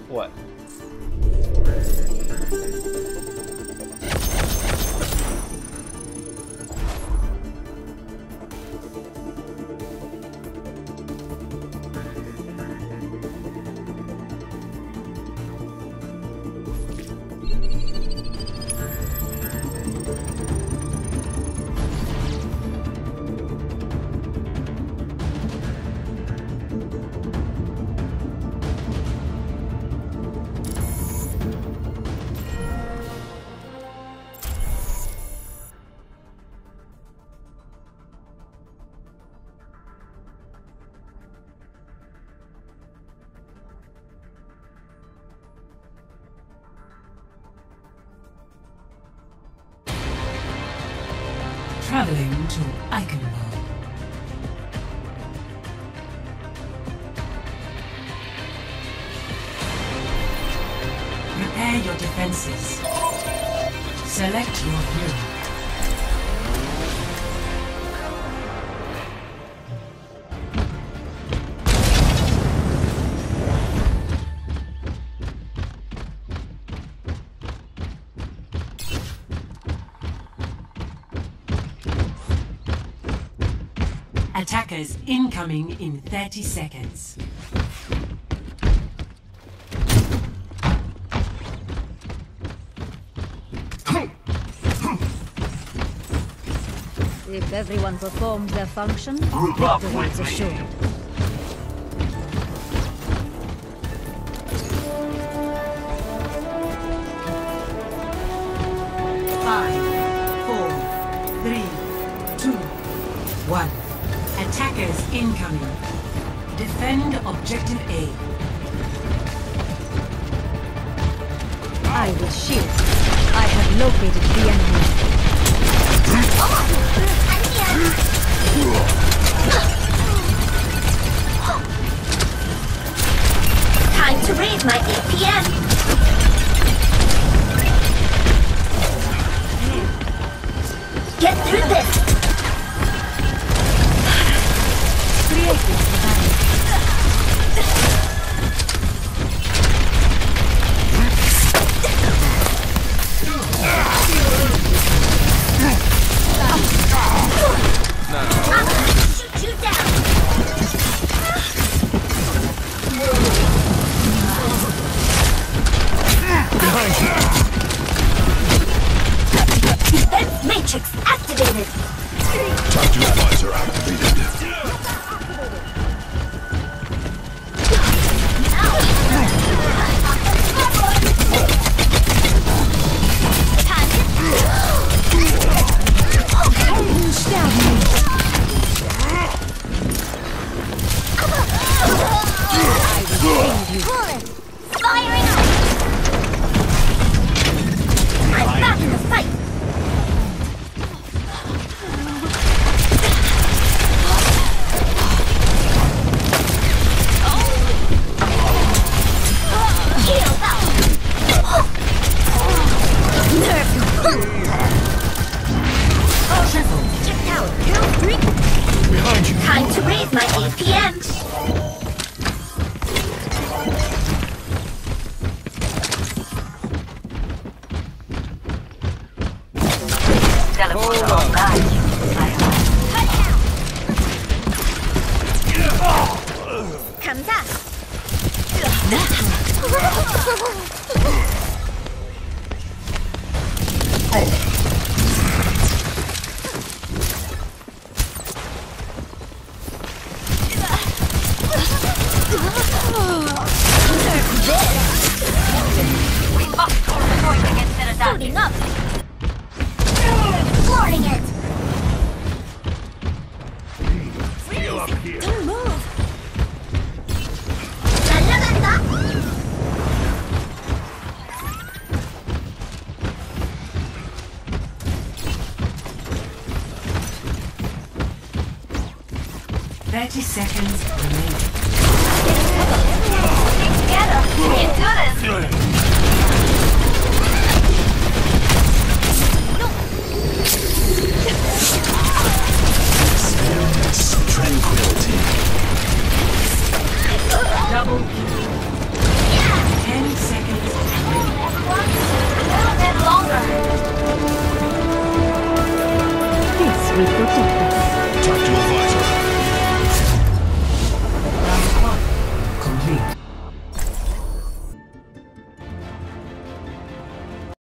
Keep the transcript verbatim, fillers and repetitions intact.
What? Traveling to Eichenwald. Prepare your defenses. Select your hero. Attackers incoming in thirty seconds. If everyone performs their function, Group up victory is with me. assured. Five, four, three, two, one. Attackers incoming. Defend objective A. I will shield. I have located the enemy. Time to raise my A P M. Get through this. Created the battle. I'm gonna shoot you down. Defense matrix activated. Target visor activated. Firing up! I'm back in the fight! Heal up! Nerf! Chip tower, kill three! Behind you. Time to raise my A P M! Hold up. 감사! We must go destroy against Citadel. Loading up! Flooring it! Heal up here. Don't move! 날라간다! thirty seconds remaining. Together, we can do this! Tranquility. Double kill. Yeah! Ten 믿고 쫓다.